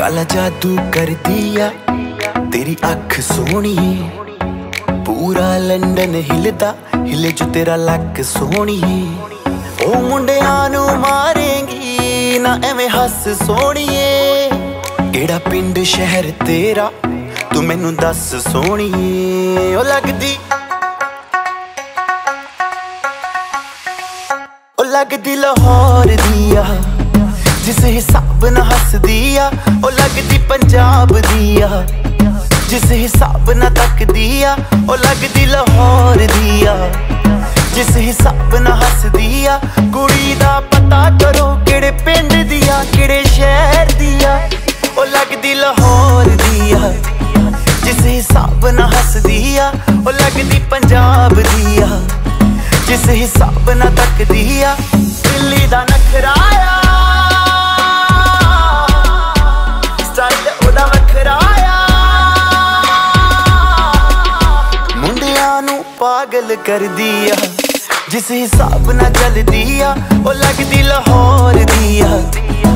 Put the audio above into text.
काला जादू कर दिया तेरी अख सोनी, पूरा लंडन हिलदा हिले जो तेरा लक सोनी। ओ मुंडियां नू मारेंगी ना एवें हस सोणीए, केड़ा पिंड शहर तेरा तू मैनू दस सोणीए। ओ लगदी लाहौर दिया जिस हिसाब ना हस दिया, ओ लगदी पंजाब दिया जिस हिसाब ना तक दिया, ओ लगदी लाहौर दिया जिस हिसाब ना हस दिया। कुड़ी दा पता करो केड़े पिंड दिया केड़े शहर दिया, ओ लगदी लाहौर दिया जिस हिसाब ना हस दिया, ओ लगदी पंजाब दिया जिस हिसाब ना तक दिया। दिल्ली दा नखराया स्टाइल ओदा वखराया, मुंडियां नू पागल कर दिया जिस हिसाब ना चल दिया, ओ लगदी लाहौर दिया